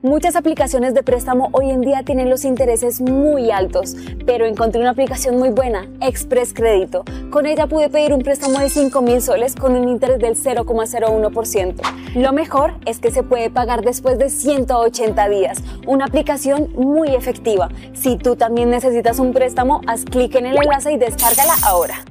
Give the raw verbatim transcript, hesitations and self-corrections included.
Muchas aplicaciones de préstamo hoy en día tienen los intereses muy altos, pero encontré una aplicación muy buena, Express Crédito. Con ella pude pedir un préstamo de cinco mil soles con un interés del cero coma cero uno por ciento. Lo mejor es que se puede pagar después de ciento ochenta días, una aplicación muy efectiva. Si tú también necesitas un préstamo, haz clic en el enlace y descárgala ahora.